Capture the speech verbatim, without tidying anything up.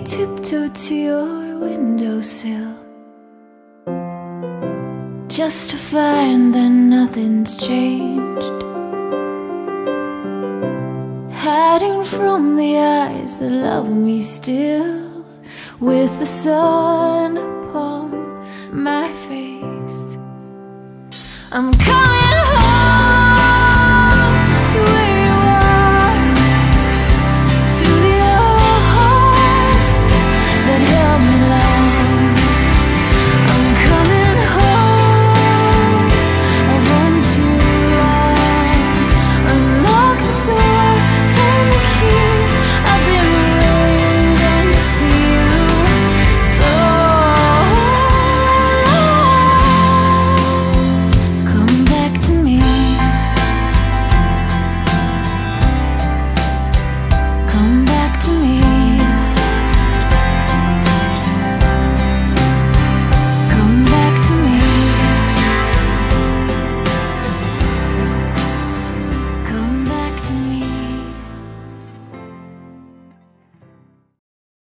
tiptoed to your windowsill, just to find that nothing's changed, hiding from the eyes that love me still, with the sun upon my face. I'm coming home.